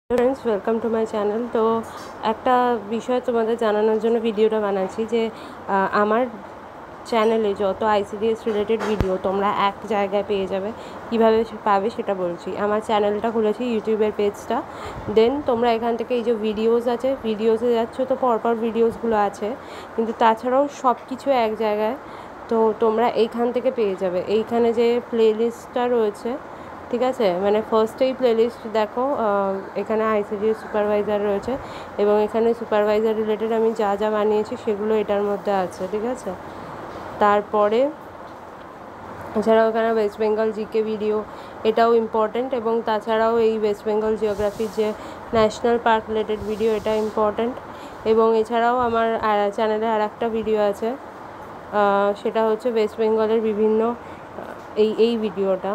Friends welcome to my channel. तो একটা বিষয় তোমাদের জানানোর জন্য ভিডিওটা বানাচ্ছি যে আমার চ্যানেলে যত আইসিডিএস রিলেটেড ভিডিও তোমরা এক জায়গায় পেয়ে যাবে। কীভাবে পাবে সেটা বলছি। আমার চ্যানেলটা খুলেছি, ইউটিউবের পেজটা। দেন তোমরা এখান থেকে এই যে ভিডিওস আছে, ভিডিওসে যাচ্ছ তো পরপর ভিডিওসগুলো আছে, কিন্তু তাছাড়াও সব কিছু এক জায়গায়। তো তোমরা এইখান থেকে পেয়ে যাবে। এইখানে যে প্লেলিস্টটা রয়েছে, ঠিক আছে, মানে ফার্স্টেই প্লেলিস্ট দেখো, এখানে আইসিডিএস সুপারভাইজার রয়েছে এবং এখানে সুপারভাইজার রিলেটেড আমি যা যা বানিয়েছি সেগুলো এটার মধ্যে আছে, ঠিক আছে। তারপরে এছাড়াও এখানে ওয়েস্ট বেঙ্গল জিকে ভিডিও, এটাও ইম্পর্ট্যান্ট। এবং তাছাড়াও এই ওয়েস্ট বেঙ্গল জিওগ্রাফির যে ন্যাশনাল পার্ক রিলেটেড ভিডিও, এটা ইম্পর্ট্যান্ট। এবং এছাড়াও আমার চ্যানেলে আর একটা ভিডিও আছে, সেটা হচ্ছে ওয়েস্ট বেঙ্গলের বিভিন্ন এই ভিডিওটা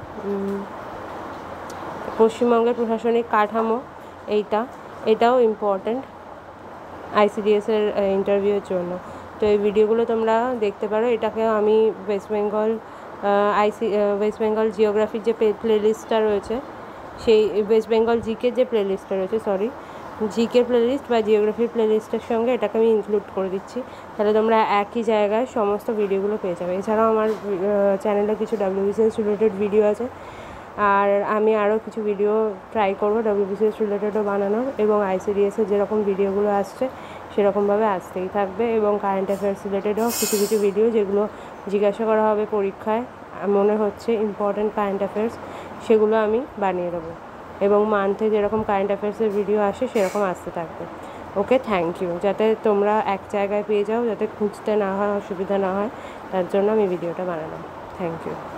পশ্চিমবঙ্গের প্রশাসনিক কাঠামো, এটাও ইম্পর্ট্যান্ট আইসিডিএসের ইন্টারভিউয়ের জন্য। তো এই ভিডিওগুলো তোমরা দেখতে পারো। এটাকে আমি ওয়েস্ট বেঙ্গল জিওগ্রাফির যে প্লেলিস্টটা রয়েছে, সেই ওয়েস্ট বেঙ্গল জিকে যে প্লেলিস্টটা রয়েছে, জিকে প্লেলিস্ট বা জিওগ্রাফির প্লেলিস্টের সঙ্গে এটাকে আমি ইনক্লুড করে দিচ্ছি। তাহলে তোমরা একই জায়গায় সমস্ত ভিডিওগুলো পেয়ে যাবে। এছাড়াও আমার চ্যানেলে কিছু ডাব্লিউবিসিএস রিলেটেড ভিডিও আছে, আর আমি আরও কিছু ভিডিও ট্রাই করবো ডাব্লিউবিসিএস রিলেটেডও বানানোর, এবং আইসিডিএসের যেরকম ভিডিওগুলো আসছে সেরকমভাবে আসতেই থাকবে। এবং কারেন্ট অ্যাফেয়ার্স রিলেটেডও কিছু ভিডিও যেগুলো জিজ্ঞাসা করা হবে পরীক্ষায়, মনে হচ্ছে ইম্পর্ট্যান্ট কারেন্ট অ্যাফেয়ার্স, সেগুলো আমি বানিয়ে দেবো। এবং মান্থে যেরকম কারেন্ট অ্যাফেয়ার্সের ভিডিও আসে সেরকম আসতে থাকবে। Okay, thank you. যাতে তোমরা এক জায়গায় পেয়ে যাও, যাতে খুঁজতে না হয়, অসুবিধা না হয়, তার জন্য আমি ভিডিওটা বানালাম। Thank you.